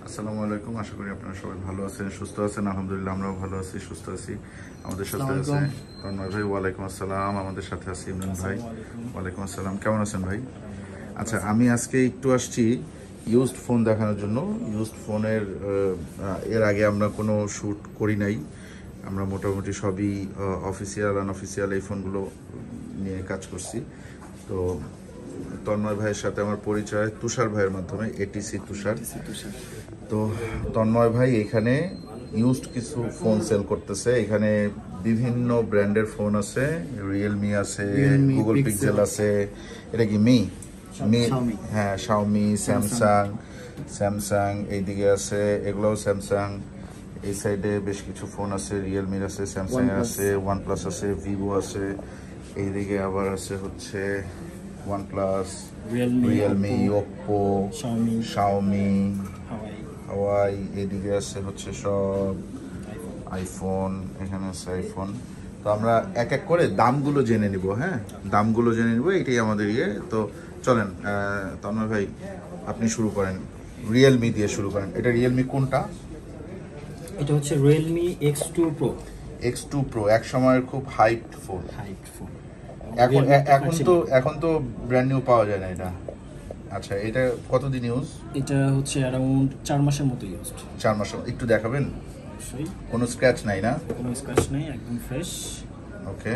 আসসালামু আলাইকুম, আশা করি আপনারা সবাই ভালো আছেন, সুস্থ আছেন। আলহামদুলিল্লাহ আমরাও ভালো আছি, সুস্থ আছি। আমাদের সাথে আছে তন্ময় ভাই। ওয়ালাইকুম আসসালাম। আমাদের সাথে আছে ইমরান ভাই। ওয়ালাইকুম আসসালাম। কেমন আছেন ভাই? আচ্ছা, আমি আজকে একটু আসছি ইউজড ফোন দেখানোর জন্য। ইউজড ফোনের এর আগে আমরা কোনো শ্যুট করি নাই। আমরা মোটামুটি সবই অফিসিয়াল আনঅফিসিয়াল এই ফোনগুলো নিয়ে কাজ করছি। তো তন্ময় ভাইয়ের সাথে আমার পরিচয় তুষার ভাইয়ের মাধ্যমে, এটিসি তুষার। তো তন্ময় ভাই এখানে ইউজড কিছু ফোন সেল করতেছে। এখানে বিভিন্ন ব্র্যান্ডের ফোন আছে, রিয়েলমি আছে, গুগল পিক্সেল আছে, এটা কি মি, হ্যাঁ শাওমি, স্যামসাং এইদিকে আছে, এগুলোও স্যামসাং। এই সাইডে বেশ কিছু ফোন আছে, রিয়েলমির আছে, স্যামসাং আছে, ওয়ানপ্লাস আছে, ভিভো আছে। এইদিকে আবার আছে হচ্ছে OnePlus, Realme, Oppo, Xiaomi, Huawei. এইদিকে আছে হচ্ছে সব আইফোন, এখানে আছে আইফোন। তো আমরা এক এক করে দামগুলো জেনে নিব। হ্যাঁ, দামগুলো জেনে নিব, এটাই আমাদের ইয়ে। তো চলেন তন্ময় ভাই আপনি শুরু করেন, রিয়েলমি দিয়ে শুরু করেন। এটা রিয়েলমি কোনটা? এটা হচ্ছে Realme X2 Pro। X2 Pro এক সময়ের খুব হাইপড ফোন। এখন তো ব্র্যান্ড নিউ পাওয়া যায় না এটা। আচ্ছা, এটা কতদিন ইউজ? এটা হচ্ছে অ্যারাউন্ড 4 মাসের মতো ইউজড। 4 মাস। একটু দেখাবেন? অবশ্যই। কোনো স্ক্র্যাচ নাই না? কোনো স্ক্র্যাচ নেই, একদম ফ্রেশ। ওকে,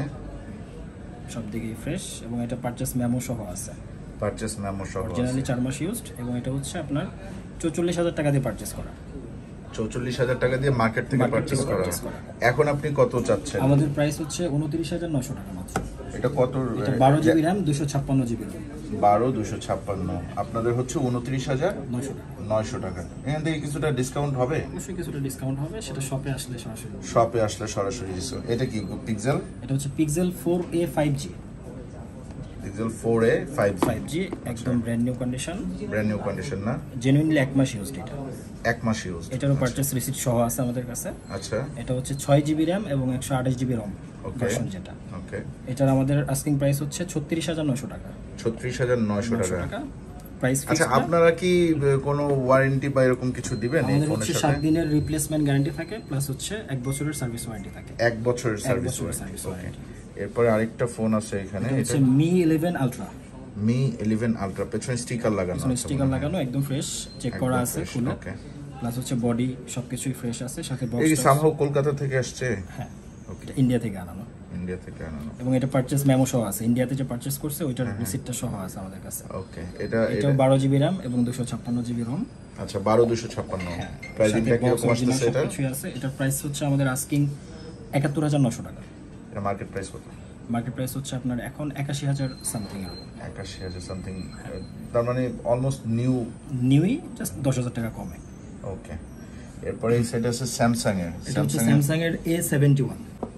সব দিকেই ফ্রেশ। এবং এটা পারচেজ মেমো সহ আছে। পারচেজ মেমো সহ আছে। অরিজিনালি 4 মাস ইউজড। এবং এটা হচ্ছে আপনার 44,000 টাকা দিয়ে পারচেজ করা। 44,000 টাকা দিয়ে মার্কেট থেকে পারচেজ করা। এখন আপনি কত চাচ্ছেন? আমাদের প্রাইস হচ্ছে 29,900 টাকা মাত্র। এটা কত? এটা 12 জিবি RAM, 256 জিবি RAM। 12,256। আপনাদের হচ্ছে 29,900 টাকা। এখান থেকে কিছুটা ডিসকাউন্ট হবে? অবশ্যই কিছুটা ডিসকাউন্ট হবে, সেটা শপে আসলে সরাসরি। শপে আসলে সরাসরি। এটা কি পিক্সেল? এটা হচ্ছে pixel 4a 5G। Pixel 4a 5G, একদম brand new condition. Brand new condition না? জেনুইনলি 1 মাস ইউজড এটা। 1 মাস ইউজ। এটারও পারচেজ রিসিপ্ট সহ আছে আমাদের কাছে। আচ্ছা, এটা হচ্ছে 6 জিবি RAM এবং 128 জিবি ROM ভার্সন যেটা। ওকে। এটার আমাদের আস্কিং প্রাইস হচ্ছে 36,900 টাকা। 36,900 টাকা প্রাইস। আচ্ছা, আপনারা কি কোনো ওয়ারেন্টি বা এরকম কিছু দিবেন এই ফোনের সাথে? 7 দিনের রিপ্লেসমেন্ট গ্যারান্টি থাকে, প্লাস হচ্ছে 1 বছরের সার্ভিস ওয়ারেন্টি থাকে। 1 বছরের সার্ভিস ওয়ারেন্টি। এরপরে আরেকটা ফোন আছে এখানে, এটা হচ্ছে Mi 11 Ultra। Mi 11 Ultra, পেছনে স্টিকার লাগানো আছে। স্টিকার লাগানো, একদম ফ্রেশ, চেক করা আছে খুলে। ওকে। প্লাস হচ্ছে বডি সবকিছুই ফ্রেশ আছে, সাথে বক্স। এই সামহাউ কলকাতা থেকে আসছে? হ্যাঁ, ওকে, ইন্ডিয়া থেকে আনানো। ইন্ডিয়া থেকে আনানো। এবং এটা পারচেজ মেমো সহ আছে, ইন্ডিয়াতে যে পারচেজ করছে ওইটার রিসিপ্টটা সহ আছে আমাদের কাছে। ওকে। এটা 12 জিবি RAM এবং 256 জিবি ROM। আচ্ছা, 12,256। প্রাইসিংটা কি রকম আসছে এটা? কিছুই আছে। এটার প্রাইস হচ্ছে আমাদের আস্কিং 71,900 টাকা। এটা মার্কেট প্রাইস কত? মার্কেট প্রাইস হচ্ছে আপনার এখন 81,000 সামথিং এরকম। 81,000 সামথিং, তার মানে অলমোস্ট নিউই, জাস্ট 10,000 টাকা কমে। ওকে। এরপরে এই সাইড আছে স্যামসাং এর। এটা হচ্ছে স্যামসাং এর A71।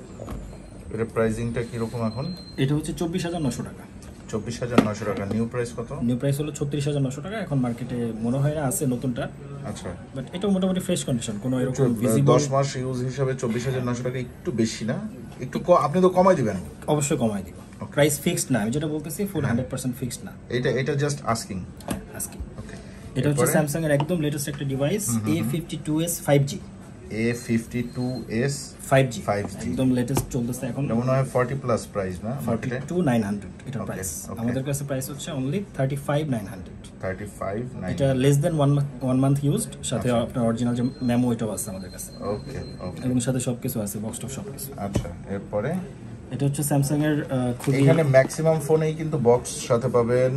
এর প্রাইসিংটা কি রকম এখন? এটা হচ্ছে 24,900 টাকা। 24,900 টাকা। নিউ প্রাইস কত? নিউ প্রাইস হলো 36,900 টাকা। এখন মার্কেটে মনে হয় না আছে নতুনটা। আচ্ছা, বাট এটা মোটামুটি ফ্রেশ কন্ডিশন, কোনো এরকম ভিজিবল। 10 মাস ইউজ হিসাবে 24,900 টাকা একটু বেশি না? একটু আপনি তো কমাই দিবেন? অবশ্যই কমাই দিব। প্রাইস ফিক্সড না, আমি যেটা বলতেছি ফুল 100% ফিক্সড না। এটা জাস্ট আস্কিং। আস্কিং। ওকে। এটা হচ্ছে স্যামসাং এর একদম লেটেস্ট একটা device, A52s 5G। A52s 5G একদম লেটেস্ট চলতেছে এখন। মনে হয় 40 প্লাস প্রাইস না? 42,900 এটা প্রাইস। আমাদের কাছে প্রাইস হচ্ছে অনলি 35,900। 35,900। এটা লেস দেন 1 মান্থ ইউজড, সাথে আপনার অরিজিনাল যে মেমো এটাও আছে আমাদের কাছে। ওকে ওকে। এবং সাথে সবকিছু আছে, বক্স টপ সবকিছু। আচ্ছা, এরপরে এটা হচ্ছে স্যামসাং এর খুবই, এখানে ম্যাক্সিমাম ফোনেই কিন্তু বক্স সাথে পাবেন,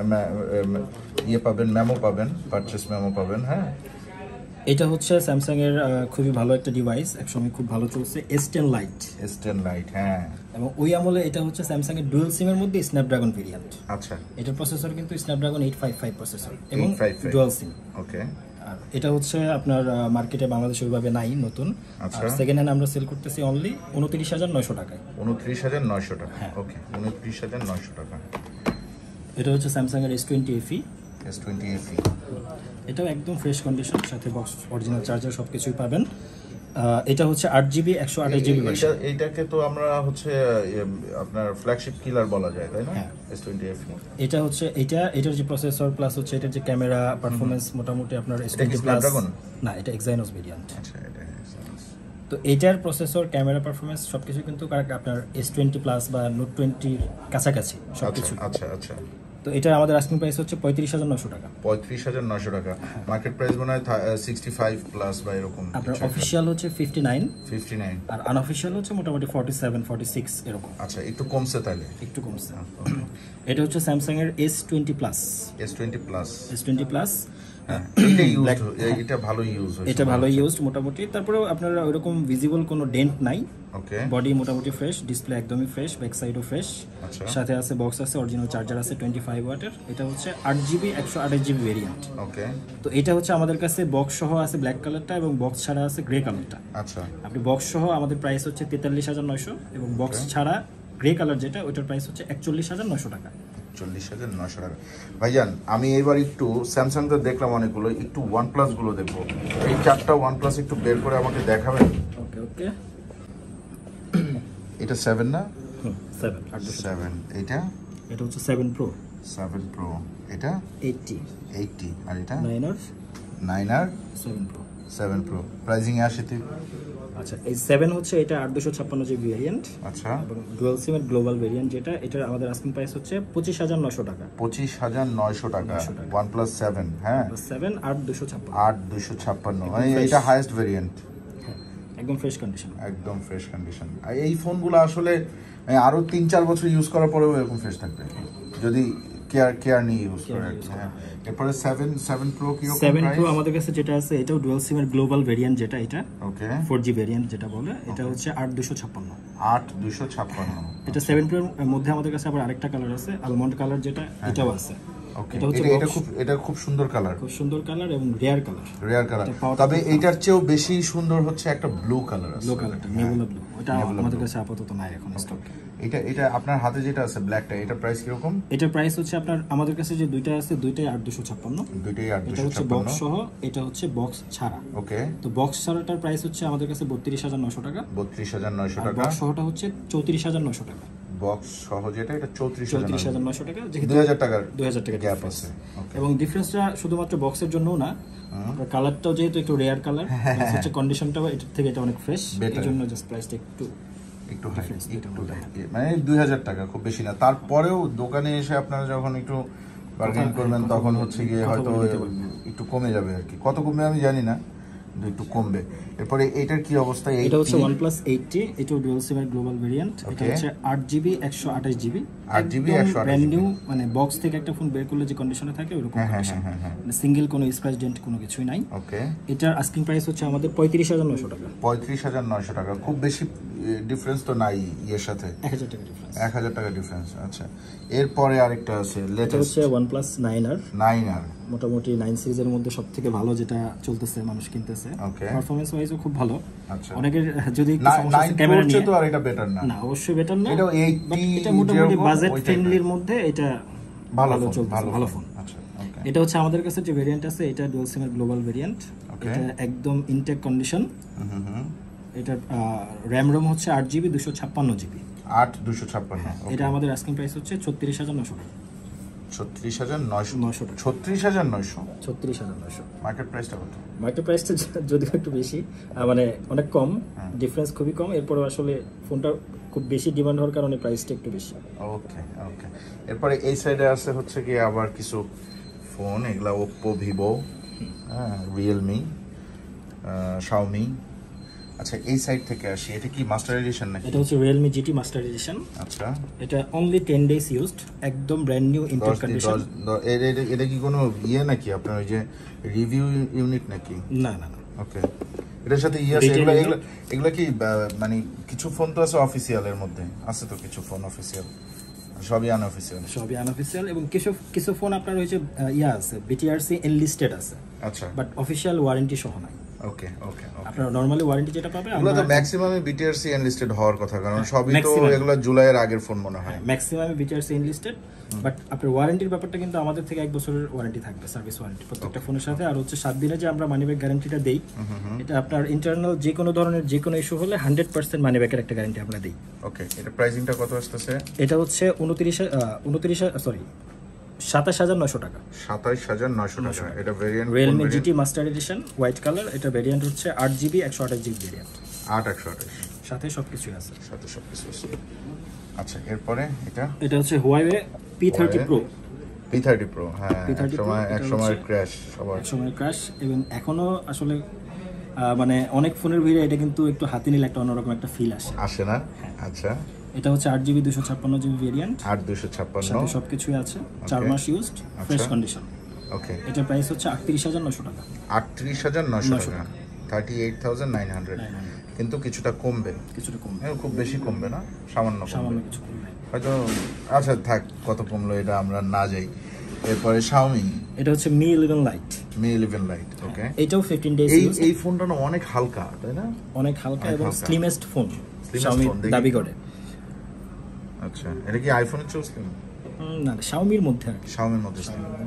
পাবেন, মেমো পাবেন, পারচেজ মেমো পাবেন। হ্যাঁ, এটা হচ্ছে স্যামসাং এর খুবই ভালো একটা ডিভাইস, একসময় খুব ভালো চলছে, S10 Lite। হ্যাঁ, এবং ওই আমলে এটা হচ্ছে স্যামসাং এর ডুয়াল সিম এর মধ্যে স্ন্যাপড্রাগন ভেরিয়েন্ট। আচ্ছা, এটার প্রসেসর কিন্তু স্ন্যাপড্রাগন 855 প্রসেসর এবং ডুয়াল সিম। ওকে। আর এটা হচ্ছে আপনার মার্কেটে বাংলাদেশে ওইভাবে নাই নতুন। আচ্ছা, আর সেকেন্ড হ্যান্ড আমরা সেল করতেছি অনলি 29,900 টাকায়। 29,900 টাকা। ওকে, 29,900 টাকা। এটা হচ্ছে স্যামসাং এর S20 FE। S20 FE এটাও একদম ফ্রেশ কন্ডিশন, সাথে বক্স, অরিজিনাল চার্জার সবকিছুই পাবেন। এটা হচ্ছে 8GB 128GB ভার্সন। এইটাকে তো আমরা হচ্ছে আপনার ফ্ল্যাগশিপ কিলার বলা যায়, তাই না? S20 FE। এটা হচ্ছে এটার যে প্রসেসর প্লাস হচ্ছে এটার যে ক্যামেরা পারফরম্যান্স মোটামুটি আপনার S20 প্লাস না, এটা এক্সাইনোস ভেরিয়েন্ট। আচ্ছা, এটা তো এটার প্রসেসর ক্যামেরা পারফরম্যান্স সবকিছু কিন্তু আপনার S20 প্লাস বা নোট 20 কাছাকাছি সবকিছু। আচ্ছা আচ্ছা। তো এটা আমাদের আস্কিং প্রাইস হচ্ছে 35,900 টাকা। 35,900 টাকা। মার্কেট প্রাইস মনে হয় 65 প্লাস বা এরকম। আপনার অফিশিয়াল হচ্ছে 59 আর আনঅফিশিয়াল হচ্ছে মোটামুটি 47 46 এরকম। আচ্ছা, একটু কমছে তাহলে? একটু কমছে। এটা হচ্ছে স্যামসাং এর S20 প্লাস। S20 প্লাস এটা ভালো ইউজ হয়, এটা ভালো ইউজড মোটামুটি। তারপরেও আপনার ওইরকম ভিজিবল কোনো ডেন্ট নাই। ওকে, বডি মোটামুটি ফ্রেশ, ডিসপ্লে একদমই ফ্রেশ, ব্যাক সাইডও ফ্রেশ। আচ্ছা, সাথে আছে বক্স আছে, অরিজিনাল চার্জার আছে 25 ওয়াটের। এটা হচ্ছে 8GB 128GB ভেরিয়েন্ট। ওকে, তো এটা হচ্ছে আমাদের কাছে বক্স সহ আছে ব্ল্যাক কালারটা এবং বক্স ছাড়া আছে গ্রে কালারটা। আচ্ছা, আপনি বক্স সহ আমাদের প্রাইস হচ্ছে 43,900 এবং বক্স ছাড়া গ্রে কালার যেটা ওটার প্রাইস হচ্ছে 41,900 টাকা। 41,900 টাকা। ভাইজান, আমি এবার একটু স্যামসাং তো দেখলাম অনেকগুলো, একটু OnePlus গুলো দেখবো। এই 4টা OnePlus একটু বের করে আমাকে দেখাবেন? ওকে ওকে। এটা 7 না? 7। এটা হচ্ছে 7 Pro। এটা 80 আর এটা 9R 7 Pro। প্রাইসিং এ আসে? আচ্ছা, এই 7 হচ্ছে এটা 8256GB ভেরিয়েন্ট। আচ্ছা, এবং ডুয়াল সিম এর গ্লোবাল ভেরিয়েন্ট যেটা, এটার আমাদের আস্কিং প্রাইস হচ্ছে 25,900 টাকা। 25,900 টাকা। OnePlus 7, হ্যাঁ 7 8256। 8256, মানে এটা হাইয়েস্ট ভেরিয়েন্ট। একদম ফ্রেশ কন্ডিশন। আর এই ফোনগুলো আসলে আরো 3-4 বছর ইউজ করার পরেও এরকম ফ্রেশ থাকবে যদি কেয়ার নিয়ে ইউজ করে। হ্যাঁ, এরপরে 7 Pro কি রকম? 7 Pro আমাদের কাছে যেটা আছে এটাও ডুয়াল সিম এর গ্লোবাল ভেরিয়েন্ট যেটা, এটা ওকে 4G ভেরিয়েন্ট যেটা বলে, এটা হচ্ছে 8256। এটা 7 Pro এর মধ্যে আমাদের কাছে আবার আরেকটা কালার আছে, আলমন্ড কালার যেটা, এটাও আছে। এটা খুব সুন্দর কালার, এবং রেয়ার কালার। তবে এটার চেয়েও বেশি সুন্দর হচ্ছে একটা ব্লু কালার আছে, নেবুলা ব্লু। ওটা আমাদের কাছে আপাতত নাই এখন স্টকে। এটা আপনার হাতে যেটা আছে ব্ল্যাকটা, এটা প্রাইস কি রকম? এটার প্রাইস হচ্ছে আপনার আমাদের কাছে যে দুইটা আছে দুইটাই 8256। এটা হচ্ছে বক্স সহ, এটা হচ্ছে বক্স ছাড়া। ওকে, তো বক্স ছাড়াটার প্রাইস হচ্ছে আমাদের কাছে 32,900 টাকা। 32,900 টাকা। বক্স সহটা হচ্ছে 34,900 টাকা। বক্স সহ যেটা, এটা 34,900 টাকা। 2000 টাকা গ্যাপ আছে। এবং ডিফারেন্সটা শুধুমাত্র বক্সের জন্যও না, কালারটাও যেহেতু একটু রেয়ার কালার, হচ্ছে কন্ডিশনটাও এটার থেকে এটা অনেক ফ্রেশ, এই জন্য জাস্ট প্রাইসটা একটু হাই, মানে 2000 টাকা, খুব বেশি না। তারপরেও দোকানে এসে আপনারা যখন একটু বার্গেনিং করবেন তখন হচ্ছে গিয়ে হয়তো একটু কমে যাবে আর কি। কত কমবে আমি জানি না, একটু কমবে। এরপরে এটার কি অবস্থা? এটা হচ্ছে OnePlus 80, এটাও ডুয়াল সিম এর গ্লোবাল ভেরিয়েন্ট। এটা হচ্ছে 8GB 128GB ব্র্যান্ড নিউ, মানে বক্স থেকে একটা ফোন বের করলে যে কন্ডিশনে থাকে ওরকম কন্ডিশন, মানে সিঙ্গেল কোনো স্ক্র্যাচ ডেন্ট কোনো কিছুই নাই। ওকে, এটার আস্কিং প্রাইস হচ্ছে আমাদের 35,900 টাকা। 35,900 টাকা, খুব বেশি ডিফারেন্স তো নাই এর সাথে, 1,000 টাকা ডিফারেন্স। 1,000 টাকা ডিফারেন্স। আচ্ছা, এরপরে আরেকটা আছে লেটেস্ট, হচ্ছে OnePlus 9R। মোটামুটি 9 সিরিজের মধ্যে সবথেকে ভালো যেটা চলতেছে, মানুষ কিনতেছে। পারফরম্যান্স ওয়াইজও খুব ভালো। আচ্ছা, অনেকের যদি ক্যামেরা নিয়ে তো আর এটা বেটার না? না, অবশ্যই বেটার না। এটা মোটামুটি বাজেট ফ্রেন্ডলির মধ্যে এটা ভালো ফোন। আচ্ছা, ওকে। এটা হচ্ছে আমাদের কাছে যে ভেরিয়েন্ট আছে, এটা ডুয়াল সিম এর গ্লোবাল ভেরিয়েন্ট। এটা একদম ইনটেক কন্ডিশন। এটা র‍্যাম রোম হচ্ছে 8GB 256GB। 256। এটা আমাদের আস্কিং প্রাইস হচ্ছে 36,900 টাকা। 36,900। মার্কেট প্রাইসটা কত? মার্কেট প্রাইসটা যদিও একটু বেশি, মানে অনেক কম, ডিফারেন্স খুবই কম। এরপরে আসলে ফোনটা খুব বেশি ডিমান্ড হওয়ার কারণে প্রাইসটা একটু বেশি। ওকে। এরপরে এই সাইডে আছে হচ্ছে কি আবার কিছু ফোন, এগুলা ওপ্পো, ভিভো, রিয়েলমি, শাওমি। আচ্ছা, এই সাইড থেকে আসি, এটা কি মাস্টার এডিশন নাকি? এটা হচ্ছে Realme GT মাস্টার এডিশন। আচ্ছা, এটা অনলি 10 days ইউজড, একদম ব্র্যান্ড নিউ ইনটেক কন্ডিশন। এটা কি কোনো নাকি আপনার ওই যে রিভিউ ইউনিট নাকি? না। ওকে, এটার সাথে আছে এগুলা কি মানে কিছু ফোন তো আছে অফিসিয়ালের মধ্যে, আছে তো কিছু ফোন অফিসিয়াল, সবই আনঅফিসিয়াল। এবং কিছু ফোন আপনার হচ্ছে আছে BTRC এনলিস্টেড আছে। আচ্ছা, বাট অফিশিয়াল ওয়ারেন্টি সহ নাই। ওকে ওকে, আপনারা নরমালি ওয়ারেন্টি যেটা পাবে এগুলো তো ম্যাক্সিমামে বিটিআরসি এনলিস্টেড হওয়ার কথা, কারণ সবই তো এগুলো জুলাইয়ের আগের ফোন মনে হয়। ম্যাক্সিমামে বিটিআরসি এনলিস্টেড, বাট আপনার ওয়ারেন্টির ব্যাপারটা কিন্তু আমাদের থেকে 1 বছরের ওয়ারেন্টি থাকবে, সার্ভিস ওয়ারেন্টি প্রত্যেকটা ফোনের সাথে। আর হচ্ছে 7 দিনে যে আমরা মানি ব্যাক গ্যারান্টিটা দেই, এটা আপনার ইন্টারনাল যে কোনো ধরনের যে কোনো ইস্যু হলে 100% মানি ব্যাকের একটা গ্যারান্টি আমরা দেই। ওকে, এটা প্রাইসিংটা কত আসতেছে? এটা হচ্ছে 27,900 টাকা। 27,900 টাকা। এটা variant Realme GT master edition white colour. এটা ভেরিয়েন্ট হচ্ছে 8GB 128GB ভেরিয়েন্ট। 8/128 সাথে সবকিছুই আছে। সাথে সবকিছু আছে। আচ্ছা, এরপরে এটা হচ্ছে Huawei P30 Pro। P30 Pro, হ্যাঁ, এক সময় ক্র্যাশ, সবার সময় ক্র্যাশ, এবং এখনো আসলে মানে অনেক ফোনের ভিড়ে এটা কিন্তু একটু হাতে নিলে একটা অন্যরকম একটা ফিল আসে না? আচ্ছা, এটা হচ্ছে 8GB 256GB ভেরিয়েন্ট। 8/256 সাথে সবকিছুই আছে, 4 মাস ইউজড, ফ্রেশ কন্ডিশন। ওকে, এটার প্রাইস হচ্ছে 38,900 টাকা। 38,900 টাকা, 38,900। কিন্তু কিছুটা কমবে, খুব বেশি কমবে না, সামান্য কিছু কমবে হয়তো। আচ্ছা থাক, কত কমলো এটা আমরা না যাই। এরপরে Xiaomi, এটা হচ্ছে Mi 11 Lite। ওকে, এটাও 15 ডেজ ইউজ। এই ফোনটা না অনেক হালকা, তাই না? অনেক হালকা এবং স্লিমেস্ট ফোন Xiaomi দাবি করে। আচ্ছা, এটা কি আইফোনের চেয়েও স্লিম? না, Xiaomi-র মধ্যে আর কি। Xiaomi-র মধ্যে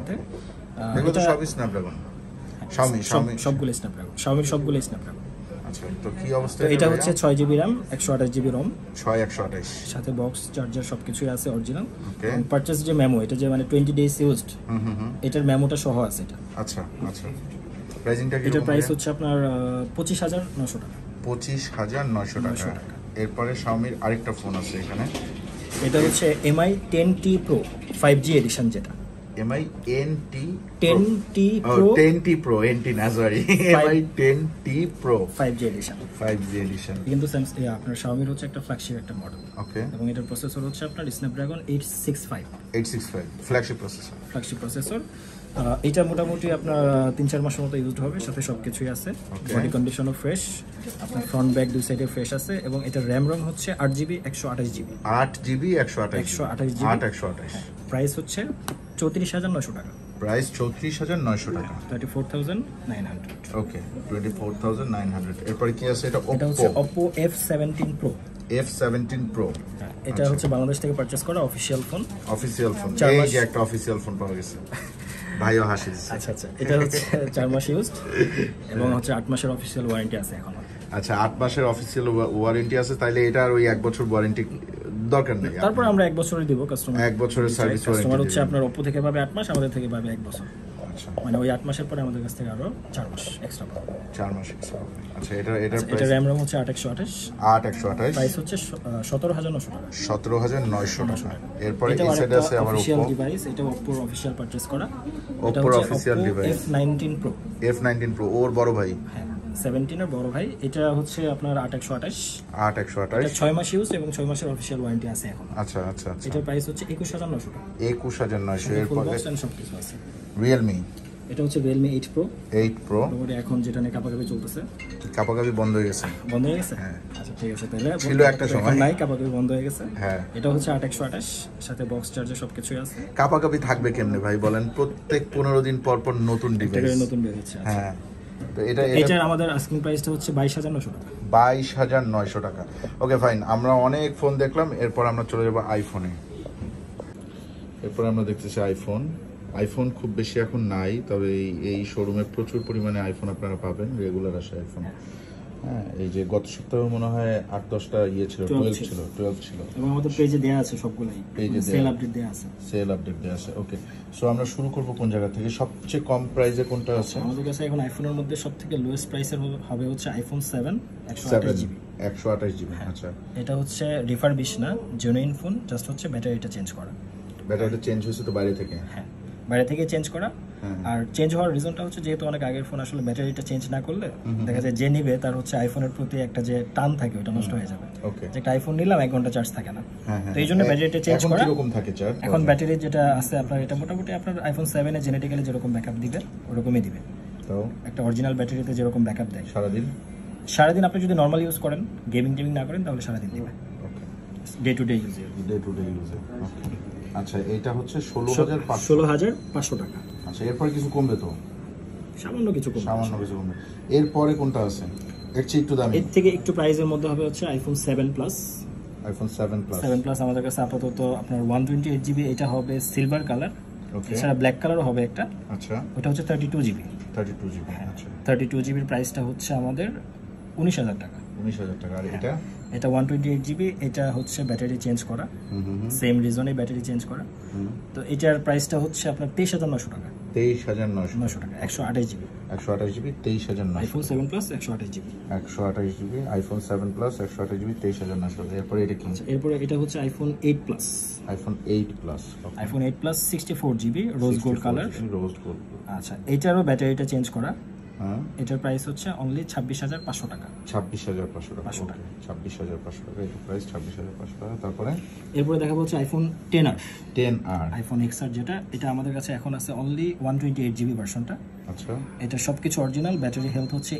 এটা সবই স্ন্যাপড্রাগন। সবগুলো স্ন্যাপড্রাগন, Xiaomi-র সবগুলো স্ন্যাপড্রাগন। আচ্ছা, তো কি অবস্থা? এটা হচ্ছে 6GB RAM 128GB ROM, 6/128 সাথে বক্স চার্জার সবকিছুই আছে অরিজিনাল। এবং পারচেজ যে মেমো, এটা যে মানে 20 ডেজ ইউজড, এটার মেমোটা সহ আছে এটা। আচ্ছা আচ্ছা, প্রাইসিংটা কি? এটার প্রাইস হচ্ছে আপনার 25,900 টাকা। 25,900 টাকা। এরপরে Xiaomi-র আরেকটা ফোন আছে এখানে, এটা হচ্ছে MI 10T Pro 5G edition, যেটা MI 10T Pro 10T Pro NT না, sorry, MI 10T Pro 5G edition. কিন্তু আপনার Xiaomi-র হচ্ছে একটা ফ্ল্যাগশিপ একটা মডেল। ওকে, এবং এটার প্রসেসর হচ্ছে আপনার Snapdragon 865 ফ্ল্যাগশিপ প্রসেসর। এটা মোটামুটি আপনার 3-4 মাসের মতো ইউজড হবে, সাথে সবকিছুই আছে। বডি কন্ডিশনও ফ্রেশ, আপনার ফ্রন্ট ব্যাক দুই সাইডে ফ্রেশ আছে। এবং এটার RAM ROM হচ্ছে 8GB 128GB। 8GB 128। প্রাইস হচ্ছে 34,900 টাকা। প্রাইস 34,900 টাকা, 24,900। ওকে, 24,900। এরপরে কি আছে? এটা হচ্ছে Oppo F17 Pro। এটা হচ্ছে বাংলাদেশ থেকে পারচেজ করা অফিশিয়াল ফোন। এই যে একটা অফিশিয়াল ফোন পাওয়া গেছে, ভাইও হাসি দিচ্ছে। আচ্ছা, এটা হচ্ছে 4 মাস ইউজড এবং হচ্ছে 8 মাসের অফিশিয়াল ওয়ারেন্টি আছে এখনো। আচ্ছা, 8 মাসের অফিশিয়াল ওয়ারেন্টি আছে, তাইলে এটার ওই 1 বছর ওয়ারেন্টি দরকার নেই। তারপর আমরা 1 বছরই দিব কাস্টমার। 1 বছরের সার্ভিস ওয়ারেন্টি। কাস্টমার হচ্ছে আপনার Oppo থেকে পাবে 8 মাস, আমাদের থেকে পাবে 1 বছর। আচ্ছা, মানে ওই 8 মাসের পরে আমাদের কাছ থেকে আরো 4 মাস এক্সট্রা পাবে। 4 মাস এক্সট্রা। আচ্ছা, এটা RAM ROM হচ্ছে 8/128। প্রাইস হচ্ছে 17,900 টাকা। 17,900 টাকা। এরপরে এই সাইডে আছে আমার অফিশিয়াল ডিভাইস, এটা Oppo অফিশিয়াল পারচেজ করা। Oppo official device F19 Pro, ওর বড় ভাই। হ্যাঁ, 17 এর বড় ভাই। এটা হচ্ছে আপনার 8/128। 6 মাস ইউজ এবং 6 মাসের অফিশিয়াল ওয়ারেন্টি আছে এখন। আচ্ছা। এটার প্রাইস হচ্ছে 21,900 টাকা। 21,900। এরপরে সবকিছু আছে। Realme, এটা হচ্ছে Realme 8 Pro। মোটামুটি এখন যেটা নিয়ে কাপাকাপি চলতেছে। কাপাকাপি বন্ধ হয়ে গেছে? হ্যাঁ। আচ্ছা, ঠিক আছে, তাহলে ছিল একটা সময়, নাই, কাপাকাপি বন্ধ হয়ে গেছে। হ্যাঁ, এটা হচ্ছে 8/128, সাথে বক্স চার্জার সবকিছুই আছে। কাপাকাপি থাকবে কেমনে ভাই বলেন? প্রত্যেক 15 দিন পর নতুন ডিভাইস, নতুন বের হচ্ছে। হ্যাঁ, তো এটা আমাদের আস্কিং প্রাইসটা হচ্ছে 22,900 টাকা। 22,900 টাকা। Okay, fine. আমরা অনেক ফোন দেখলাম, এরপর আমরা চলে যাবো আইফোনে। এরপর আমরা দেখতেছি আইফোন খুব বেশি এখন নাই, তবে এই শোরুমে প্রচুর পরিমাণে আইফোন আপনারা পাবেন, রেগুলার আসে আইফোন। হ্যাঁ, এই যে গত সপ্তাহে মনে হয় 8-10টা ছিল, 12 ছিল। এবং আমাদের পেজে দেয়া আছে সবগুলাই, সেল আপডেট দেয়া আছে। ওকে, সো আমরা শুরু করব কোন জায়গা থেকে? সবচেয়ে কম প্রাইসে কোনটা আছে আমাদের কাছে এখন? আইফোনের মধ্যে সবথেকে লোয়েস্ট প্রাইসের হবে হচ্ছে iPhone 7 128GB। আচ্ছা, এটা হচ্ছে রিফারবিশ না, জেনুইন ফোন, জাস্ট হচ্ছে ব্যাটারিটা চেঞ্জ করা। ব্যাটারিটা চেঞ্জ হয়েছে তো বাইরে থেকে? হ্যাঁ, বাইরে থেকে চেঞ্জ করা। আর চেঞ্জ হওয়ার রিজনটা হচ্ছে যেহেতু অনেক আগের ফোন, আসলে ব্যাটারিটা চেঞ্জ না করলে দেখা যায় যে নিবে তার হচ্ছে আইফোনের প্রতি একটা যে টান থাকে ওটা নষ্ট হয়ে যাবে। যে একটা আইফোন নিলাম 1 ঘন্টা চার্জ থাকে না, তো এই জন্য ব্যাটারিটা চেঞ্জ করা। এখন কিরকম থাকে চার্জ? এখন ব্যাটারি যেটা আছে আপনার, এটা মোটামুটি আপনার iPhone 7 এ জেনেটিক্যালি যেরকম ব্যাকআপ দিবে ওরকমই দিবে। তো একটা অরিজিনাল ব্যাটারিতে যেরকম ব্যাকআপ দেয় সারাদিন আপনি যদি নরমাল ইউজ করেন, গেমিং না করেন, তাহলে সারাদিন দিবে। ডে টু ডে ইউজে। আচ্ছা, এটা হচ্ছে 16,500 টাকা। আচ্ছা, এরপর কিছু কমবে তো? সামান্য কিছু কমবে। এরপরে কোনটা আছে এর চেয়ে একটু দামি? এর থেকে একটু প্রাইসের মধ্যে হবে হচ্ছে আইফোন 7 প্লাস। আইফোন 7 প্লাস আমাদের কাছে আপাতত আপনার 128GB, এটা হবে সিলভার কালার। এছাড়া ব্ল্যাক কালারও হবে একটা। আচ্ছা, ওটা হচ্ছে 32GB। আচ্ছা, 32GB এর প্রাইসটা হচ্ছে আমাদের 19,000 টাকা। 19,000 টাকা। আর এটা 128GB, এটা হচ্ছে ব্যাটারি চেঞ্জ করা, সেম রিজনে ব্যাটারি চেঞ্জ করা। তো এটার প্রাইসটা হচ্ছে আপনার 23,900 টাকা। 23,900 টাকা। 128GB 23,900। IPhone 7 plus 128GB। IPhone 7 plus 128GB 23,900। এরপরে এটা কি? এরপরে এটা হচ্ছে iPhone 8 plus. IPhone 8 plus 64GB rose gold colour. আচ্ছা, এটারও ব্যাটারিটা চেঞ্জ করা। এটার প্রাইস হচ্ছে অনলি 26,500 টাকা। 26,500 টাকা। 26,500 টাকা এর প্রাইস, 26,500 টাকা। তারপরে এরপরে দেখা যাচ্ছে আইফোন 10R। আইফোন XR যেটা, এটা আমাদের কাছে এখন আছে অনলি 128GB ভার্সনটা। আচ্ছা, এটা সবকিছু অরিজিনাল, ব্যাটারি হেলথ হচ্ছে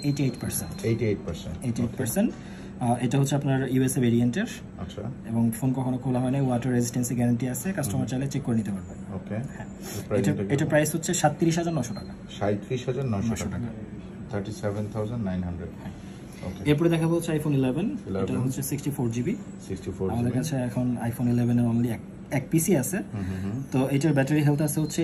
88%। এটা হচ্ছে আপনার ইউএসএ ভেরিয়েন্টের। আচ্ছা, এবং ফোন কখনো খোলা হয় না, ওয়াটার রেজিস্ট্যান্সি গ্যারান্টি আছে, কাস্টমার চাইলে চেক করে নিতে পারবে। ওকে, এটা প্রাইস হচ্ছে 37,900 টাকা। 37,900 টাকা, 37,900। এরপরে দেখাবো হচ্ছে আইফোন 11। এটা হচ্ছে 64GB। আমাদের কাছে এখন আইফোন 11 এর অনলি এক পিসি আছে। তো এটার ব্যাটারি হেলথ আছে হচ্ছে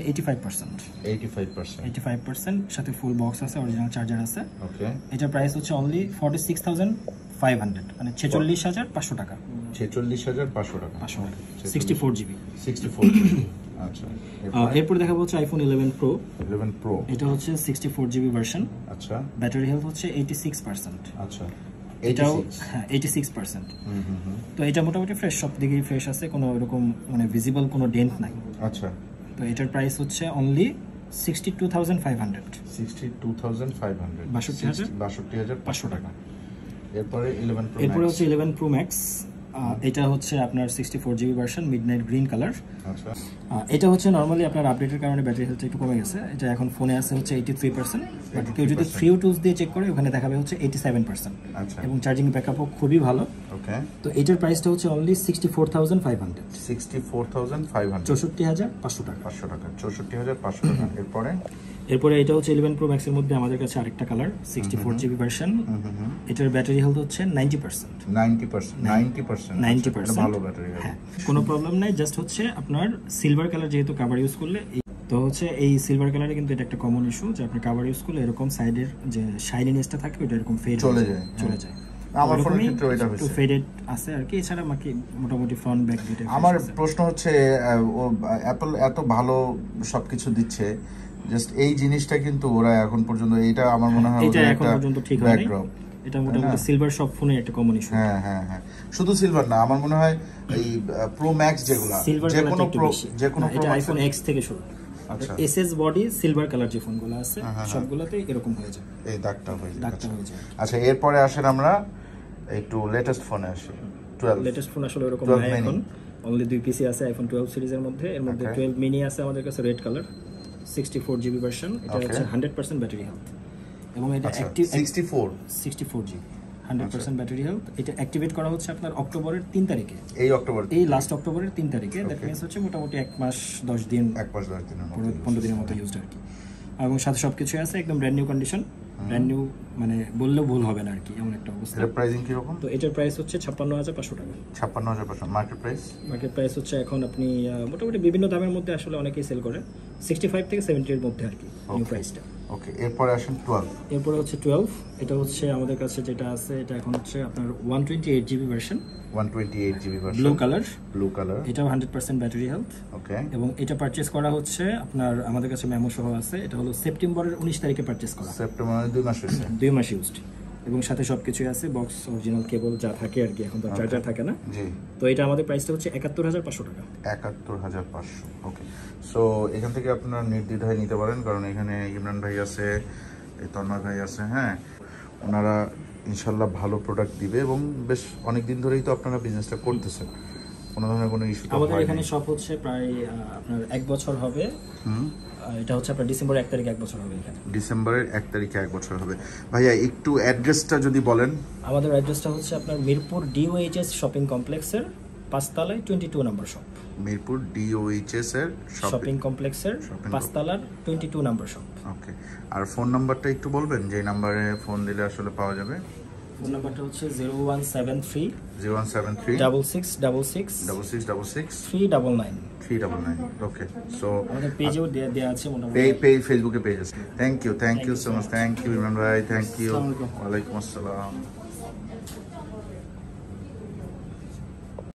85%, সাথে ফুল বক্স আছে, অরিজিনাল চার্জার আছে। ওকে, এটার প্রাইস হচ্ছে অনলি 46,500, মানে 46,500 টাকা। 46,500 টাকা। 64GB। আচ্ছা, এরপর দেখাবো হচ্ছে আইফোন 11 Pro। এটা হচ্ছে 64GB ভার্সন। আচ্ছা, ব্যাটারি হেলথ হচ্ছে 86%। আচ্ছা, এটাও 86%। তো এটা মোটামুটি ফ্রেশ, সব দিকেই ফ্রেশ আছে, কোনো এরকম মানে ভিজিবল কোনো ডেন্ট নাই। আচ্ছা, তো এটার প্রাইস হচ্ছে অনলি 62,500। 62,500 টাকা। এরপরে হচ্ছে 11 Pro Max। এটা হচ্ছে আপনার 64GB version, midnight green colour. আচ্ছা, এটা হচ্ছে নরমালি আপনার আপডেটের কারণে ব্যাটারি হেলথ একটু কমে গেছে। এটা এখন ফোনে আছে হচ্ছে 83%, বাট কেউ যদি ফ্রি টুলস দিয়ে চেক করে ওখানে দেখাবে হচ্ছে 87%। আচ্ছা, এবং চার্জিং ব্যাকআপও খুবই ভালো। ওকে, তো এটার প্রাইসটা হচ্ছে অনলি 64,500। 64,500 টাকা। 64,500 টাকা। এরপরে এটা হচ্ছে 11 Pro Max এর মধ্যে আমাদের কাছে আরেকটা কালার, 64GB ভার্সন। এটার ব্যাটারি হেলথ হচ্ছে 90%। 90%, ভালো ব্যাটারি হেলথ, কোনো প্রবলেম নাই। জাস্ট হচ্ছে আপনার সিলভার কালার যেহেতু কভার ইউজ করলে, তো হচ্ছে এই সিলভার কালারে কিন্তু এটা একটা কমন ইস্যু যে আপনি কভার ইউজ করলে এরকম সাইডের যে শাইনিনেসটা থাকে ওটা এরকম ফেড চলে যায়। আমার ফোনের ক্ষেত্রে এটা হচ্ছে একটু ফেডেড আছে আর কি। এছাড়া বাকি মোটামুটি ফ্রন্ট ব্যাক দুটো। আমার প্রশ্ন হচ্ছে অ্যাপল এত ভালো সবকিছু দিচ্ছে, জাস্ট এই জিনিসটা কিন্তু ওরা এখন পর্যন্ত, এটা আমার মনে হয় এটা এখন পর্যন্ত ঠিক হয়নি। এটা মোটামুটি সিলভার সব ফোনে একটা কমন ইস্যু। হ্যাঁ, শুধু সিলভার না, আমার মনে হয় এই প্রো ম্যাক্স যেগুলো, যে কোনো এটা আইফোন এক্স থেকে শুরু। আচ্ছা, এসএস বডি সিলভার কালার যে ফোনগুলো আছে সবগুলোতে এরকম হয়ে যায়, এই দাগটা হয়ে যায়। আচ্ছা, এরপরে আসেন আমরা একটু লেটেস্ট ফোনে আসি। 12 লেটেস্ট ফোন আসলে এরকম নাই এখন। অনলি 2 পিসি আছে আইফোন 12 সিরিজের মধ্যে। এর মধ্যে 12 মিনি আছে আমাদের কাছে, রেড কালার, 64GB ভার্সন। এটা হচ্ছে 100% ব্যাটারি হেলথ এবং এটা অ্যাক্টিভ 64GB 100% ব্যাটারি হেলথ। এটা অ্যাক্টিভেট করা হচ্ছে আপনার অক্টোবরের 3 তারিখে। এই লাস্ট অক্টোবরের 3 তারিখে। দ্যাট মিন্স হচ্ছে মোটামুটি 1 মাস 10 দিন, 15 দিনের মতো ইউজড আর কি। এবং সাথে সবকিছু আছে একদম brand new condition, brand new মানে বললেও ভুল হবে না আর কি, এমন একটা অবস্থা। এর প্রাইসিং কি রকম? তো এটার প্রাইস হচ্ছে 56,500 টাকা। 56,500। মার্কেট প্রাইস হচ্ছে এখন আপনি মোটামুটি বিভিন্ন দামের মধ্যে আসলে অনেকেই সেল করে 65 থেকে 70 এর মধ্যে আর কি নিউ প্রাইসটা। ওকে, এরপরে আসেন 12। এরপরে হচ্ছে 12। এটা হচ্ছে আমাদের কাছে যেটা আছে, এটা এখন হচ্ছে আপনার 128GB version. 128GB version, blue colour. এটাও 100% ব্যাটারি হেলথ। ওকে, এবং এটা পারচেজ করা হচ্ছে আপনার, আমাদের কাছে মেমো সহ আছে। এটা হলো সেপ্টেম্বরের 19 তারিখে পারচেজ করা। সেপ্টেম্বরের 2 মাস হয়েছে। 2 মাস ইউজড এবং সাথে সবকিছু আছে, বক্স, অরিজিনাল কেবল যা থাকে আর কি। এখন তো চার্জার থাকে না। জি। তো এটা আমাদের প্রাইসটা হচ্ছে 71,500 টাকা। 71,500। ওকে, সো এখান থেকে আপনারা নির্দ্বিধায় নিতে পারেন, কারণ এখানে ইমরান ভাই আছে, তন্ময় ভাই আছে। হ্যাঁ, ওনারা ইনশাল্লাহ ভালো প্রোডাক্ট দিবে এবং বেশ অনেক দিন ধরেই তো আপনারা বিজনেসটা করতেছেন, কোনো ধরনের কোনো ইস্যু তো হয় না। আমাদের এখানে শপ হচ্ছে প্রায় আপনার 1 বছর হবে। এটা হচ্ছে আপনার ডিসেম্বরের 1 তারিখে 1 বছর হবে এখানে। ডিসেম্বরের 1 তারিখে 1 বছর হবে। ভাইয়া একটু অ্যাড্রেসটা যদি বলেন। আমাদের অ্যাড্রেসটা হচ্ছে আপনার মিরপুর DOHS শপিং কমপ্লেক্সের 5 তলায় 22 নম্বর শপ। মিরপুর DOHS এর শপিং কমপ্লেক্সের 5 তলার 22 নম্বর শপ। ওকে, আর ফোন নাম্বারটা একটু বলবেন যে নাম্বারে ফোন দিলে আসলে পাওয়া যাবে? ফোন নাম্বারটা হচ্ছে 0173 6666 6666 399। ওকে, সো আমাদের পেজেও দেয়া আছে মোটামুটি, ফেসবুকে পেজ আছে। Thank you so much, thank you Imran ভাই, থ্যাংক ইউ, ওয়ালাইকুম আসসালাম।